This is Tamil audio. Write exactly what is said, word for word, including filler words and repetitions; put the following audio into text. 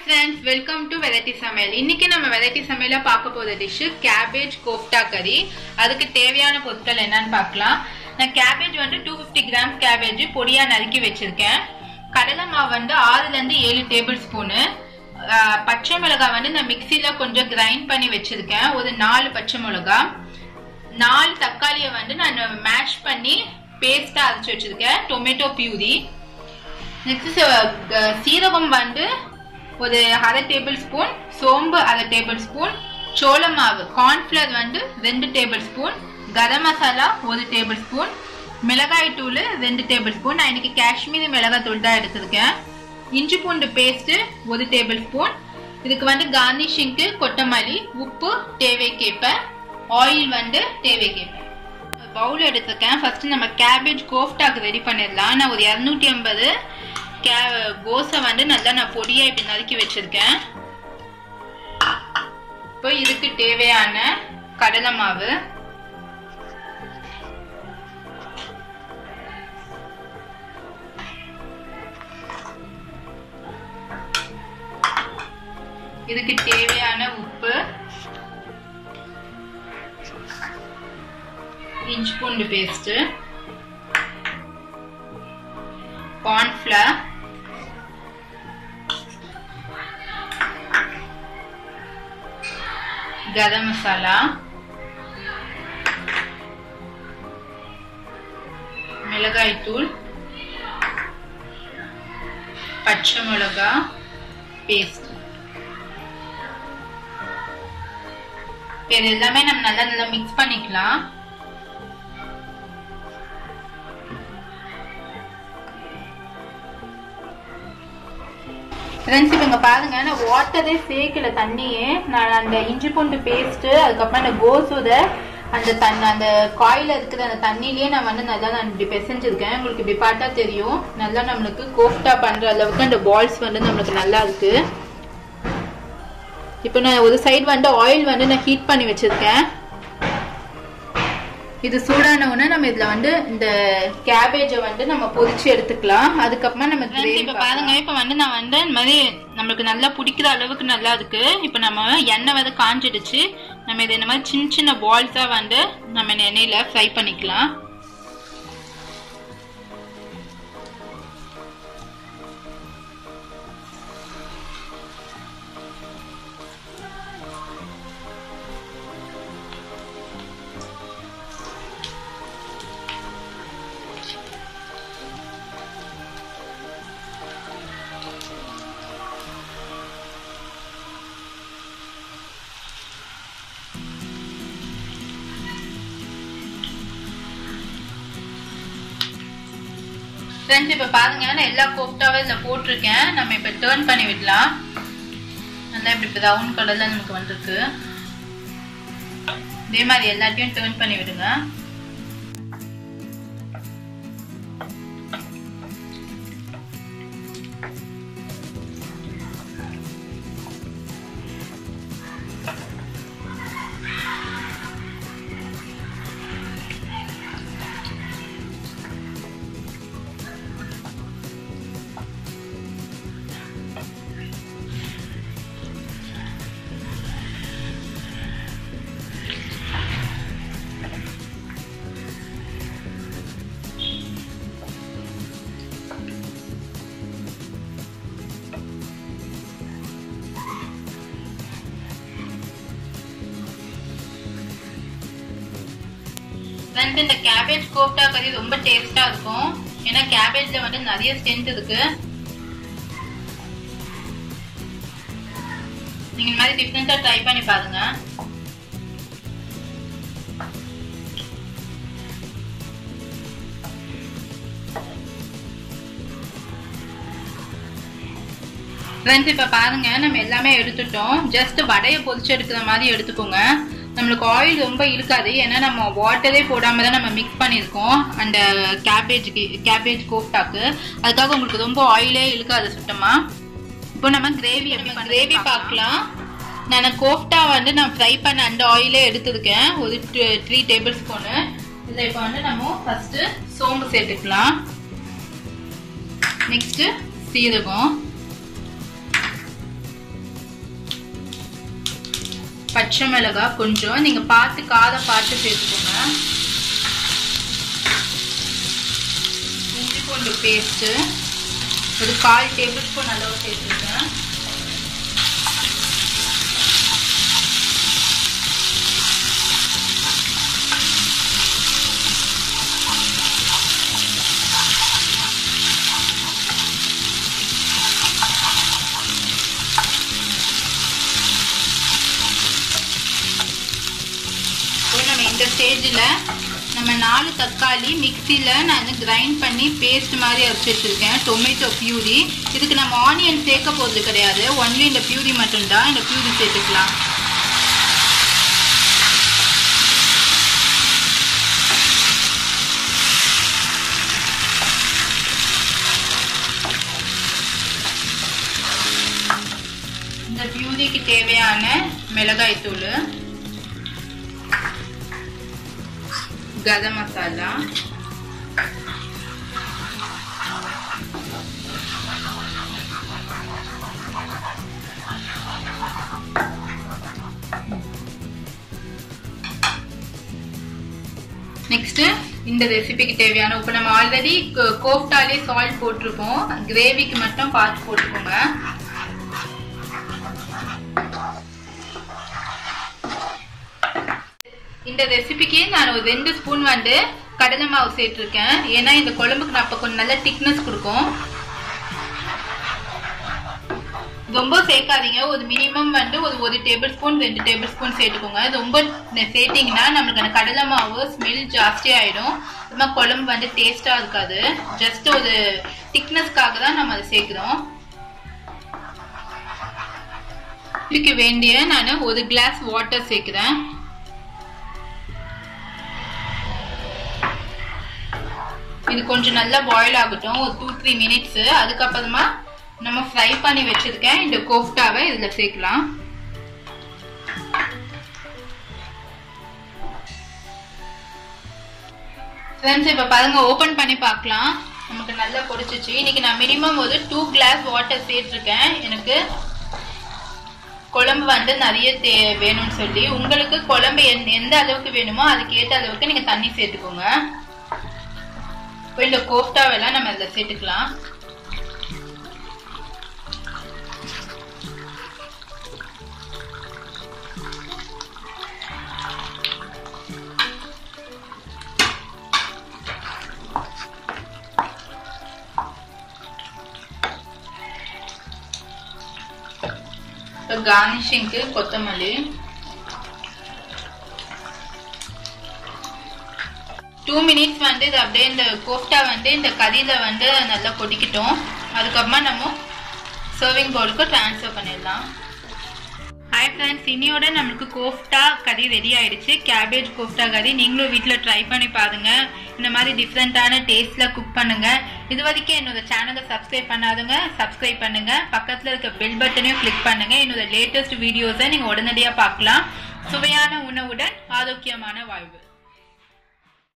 friends, welcome to Variety Samayal. இன்னைக்கு நம்ம Variety Samayalல பார்க்க போற dish cabbage kofta curry. அதுக்கு தேவையான பொருட்கள் என்னன்னு பார்க்கலாம். நான் cabbage வந்து two hundred fifty grams cabbage பொடியா நறுக்கி வச்சிருக்கேன். கடலை மாவு வந்து ஆறு ல இருந்து ஏழு டேபிள் ஸ்பூன். பச்சை மிளகாய் வந்து நான் மிக்ஸில கொஞ்சம் கிரைண்ட் பண்ணி வச்சிருக்கேன். ஒரு நாலு பச்சை மிளகாய். நாலு தக்காளியை வந்து நான் மேஷ் பண்ணி பேஸ்டா அரைச்சு வச்சிருக்கேன். டொமேட்டோ பியூரி. நெக்ஸ்ட் சீரகம் வந்து ஒரு அரை டேபிள் ஸ்பூன், சோம்பு அரை டேபிள் ஸ்பூன், சோள மாவு கார்ன்ஃபிளவர் வந்து ரெண்டு டேபிள் ஸ்பூன், கரம் மசாலா ஒரு டேபிள் ஸ்பூன், மிளகாய் தூள் ரெண்டு டேபிள் ஸ்பூன். நான் இன்னைக்கு காஷ்மீரி மிளகாய் தூள் தான் எடுத்திருக்கேன். இஞ்சி பூண்டு பேஸ்ட் ஒரு டேபிள் ஸ்பூன். இதுக்கு வந்து கார்னிஷிங்க்கு கொத்தமல்லி, உப்பு தேவைக்கேற்ப, ஆயில் வந்து தேவைக்கேற்ப. பவுல் எடுத்திருக்கேன். ஃபர்ஸ்ட் நம்ம கேபேஜ் கோஃப்டாக்கு ரெடி பண்ணிடலாம். நான் ஒரு இருநூத்தி ஐம்பது கோஸை வந்து நல்லா நான் பொடியா இப்படி நறுக்கி வச்சிருக்கேன். இப்போ இதுக்கு தேவையான கடலை மாவு, இதுக்கு தேவையான உப்பு, இஞ்சி பூண்டு பேஸ்ட், கார்ன்ஃபிளவர், கரம் மசாலா, மிளகாய் தூள், பச்சை மிளகாய் பேஸ்ட். இது எல்லாமே நம்ம நல்லா நல்லா மிக்ஸ் பண்ணிக்கலாம். ஃப்ரெண்ட்ஸ், இப்போ இங்கே பாருங்க, நான் வாட்டரே சேர்க்கல, தண்ணியே. நான் அந்த இஞ்சி பூண்டு பேஸ்ட்டு, அதுக்கப்புறம் அந்த கோஸோட அந்த தண்ணி, அந்த காயில் இருக்கிற அந்த தண்ணியிலேயே நான் வந்து நல்லா நான் இப்படி பிசைஞ்சிருக்கேன். உங்களுக்கு இப்படி பார்த்தா தெரியும், நல்லா நம்மளுக்கு கோஃப்டா பண்ணுற அளவுக்கு அந்த பால்ஸ் வந்து நம்மளுக்கு நல்லா இருக்கு. இப்போ நான் ஒரு சைடு வந்து ஆயில் வந்து நான் ஹீட் பண்ணி வச்சிருக்கேன். இது சூடான உடனே நம்ம இதுல வந்து இந்த கேபேஜை வந்து நம்ம பொரிச்சு எடுத்துக்கலாம். அதுக்கப்புறமா நம்ம இப்ப பாருங்க, இப்ப வந்து நான் வந்து இந்த மாதிரி நம்மளுக்கு நல்லா பிடிக்கிற அளவுக்கு நல்லா இருக்கு. இப்ப நம்ம எண்ணெய் வந்து காஞ்சிடுச்சு. நம்ம இது இந்த மாதிரி சின்ன சின்ன பால்ஸா வந்து நம்ம எண்ணெயில ஃப்ரை பண்ணிக்கலாம். ஃப்ரெண்ட்ஸ், இப்போ பாருங்க, நான் எல்லா கோஃப்டாவும் இதில் போட்டிருக்கேன். நம்ம இப்போ டர்ன் பண்ணி விடலாம். நல்லா இப்படி ப்ரௌன் கலர்ல நமக்கு வந்துருக்கு. இதே மாதிரி எல்லாத்தையும் டர்ன் பண்ணி விடுங்க. இந்த கேபேஜ் கோஃப்டா கறி ரொம்ப டேஸ்டா இருக்கும். ஏன்னா கேபேஜ்ல வந்து நிறைய ஸ்ட்ரென்த் இருக்கு. நீங்க இந்த மாதிரி டிஃபரெண்டா ட்ரை பண்ணி பாருங்க. ஃப்ரெண்ட்ஸ், இப்ப பாருங்க, நம்ம எல்லாமே எடுத்துட்டோம். ஜஸ்ட் வடையை பொரிச்சு எடுக்கிற மாதிரி எடுத்துக்கோங்க. நம்மளுக்கு ஆயில் ரொம்ப இருக்காது. ஏன்னா நம்ம வாட்டரே போடாம தான் நம்ம மிக்ஸ் பண்ணியிருக்கோம் அந்த கேபேஜுக்கு, கேபேஜ் கோஃப்டாக்கு. அதுக்காக உங்களுக்கு ரொம்ப ஆயிலே இழுக்காது சுத்தமா. இப்போ நம்ம கிரேவி எப்படி கிரேவி பார்க்கலாம். நான் கோஃப்டா வந்து நான் ஃப்ரை பண்ண அந்த ஆயிலே எடுத்துருக்கேன், ஒரு த்ரீ டேபிள் ஸ்பூனு. இதில் இப்போ வந்து நம்ம ஃபர்ஸ்ட் சோம்பு சேர்த்துக்கலாம். நெக்ஸ்ட் சீரகம், பச்சை மிளகாய் கொஞ்சம் நீங்க பார்த்து காரம் பார்த்து சேர்த்துக்கோங்க. இஞ்சி பூண்டு பேஸ்ட் ஒரு கால் டேபிள் ஸ்பூன் அளவு சேர்த்துருக்கேன். இந்த ஸ்டேஜில் நம்ம நாலு தக்காளி மிக்சியில் நான் கிரைண்ட் பண்ணி பேஸ்ட் மாதிரி அரைச்சி வச்சுருக்கேன். Tomato puree. இதுக்கு நம்ம ஆனியன் சேர்க்க போகிறது கிடையாது, ஒன்லி இந்த பியூரி மட்டும்தான். இந்த பியூரி சேர்த்துக்கலாம். இந்த பியூரிக்கு தேவையான மிளகாய் தூள், கரம் மசாலா, நெக்ஸ்ட் இந்த ரெசிபிக்கு தேவையான உப்பு. நம்ம ஆல்ரெடி கோஃப்டாலே சால்ட் போட்டிருக்கோம், கிரேவிக்கு மட்டும் பார்த்து போட்டுக்கோங்க. இந்த ரெசிபிக்கு நான் ஒரு ரெண்டு ஸ்பூன் வந்து கடலை மாவு சேர்த்துருக்கேன். ஏன்னா இந்த குழம்புக்கு நான் அப்போ கொஞ்சம் நல்ல திக்னஸ் கொடுக்கும். ரொம்ப சேர்க்காதீங்க, ஒரு மினிமம் வந்து ஒரு ஒரு டேபிள் ஸ்பூன் ரெண்டு டேபிள் ஸ்பூன் சேர்த்துக்கோங்க. ரொம்ப சேர்த்தீங்கன்னா நம்மளுக்கு அந்த கடலை மாவு ஸ்மெல் ஜாஸ்தி ஆயிடும், ரொம்ப குழம்பு வந்து டேஸ்டா இருக்காது. ஜஸ்ட் ஒரு திக்னஸ்க்காக தான் நம்ம அதை சேர்க்கிறோம். இதுக்கு வேண்டிய நான் ஒரு கிளாஸ் வாட்டர் சேர்க்கிறேன். இது கொஞ்சம் நல்லா பாயில் ஆகட்டும், ஒரு டூ த்ரீ மினிட்ஸ். அதுக்கப்புறமா நம்ம ஃப்ரை பண்ணி வச்சிருக்கேன் இந்த கோஃப்டாவை இதுல சேர்க்கலாம். ஃப்ரெண்ட்ஸ் இப்ப பாருங்க, ஓபன் பண்ணி பார்க்கலாம். நமக்கு நல்லா பொரிச்சிச்சு. இன்னைக்கு நான் மினிமம் ஒரு டூ கிளாஸ் வாட்டர் சேர்த்திருக்கேன். எனக்கு குழம்பு வந்து நிறைய தே வேணும்னு சொல்லி, உங்களுக்கு குழம்பு எந்த அளவுக்கு வேணுமோ அதுக்கு ஏற்ற அளவுக்கு நீங்க தண்ணி சேர்த்துக்கோங்க. இந்த கோஃப்டாவெல்லாம் நம்ம இதில் சேர்த்துக்கலாம். கார்னிஷிங்க்கு கொத்தமல்லி, டூ மினிட்ஸ் வந்து இது அப்படியே இந்த கோஃப்டா வந்து இந்த கறியில வந்து நல்லா கொதிக்கட்டும். அதுக்கப்புறமா நம்ம சர்விங் பவுலுக்கு ட்ரான்ஸ்ஃபர் பண்ணிடலாம். ஹாய் ஃப்ரெண்ட்ஸ், இன்னையோட நம்மளுக்கு கோஃப்டா கறி ரெடி ஆயிடுச்சு. கேபேஜ் கோஃப்டா கறி நீங்களும் வீட்டில் ட்ரை பண்ணி பாருங்க. இந்த மாதிரி டிஃப்ரெண்ட்டான டேஸ்ட்ல குக் பண்ணுங்க. இது வரைக்கும் என்னோட சேனலை சப்ஸ்கிரைப் பண்ணாதுங்க, சப்ஸ்கிரைப் பண்ணுங்க. பக்கத்தில் இருக்க பெல் பட்டனையும் கிளிக் பண்ணுங்க. என்னோட லேட்டஸ்ட் வீடியோஸை நீங்கள் உடனடியாக பார்க்கலாம். சுவையான உணவுடன் ஆரோக்கியமான வாழ்வு.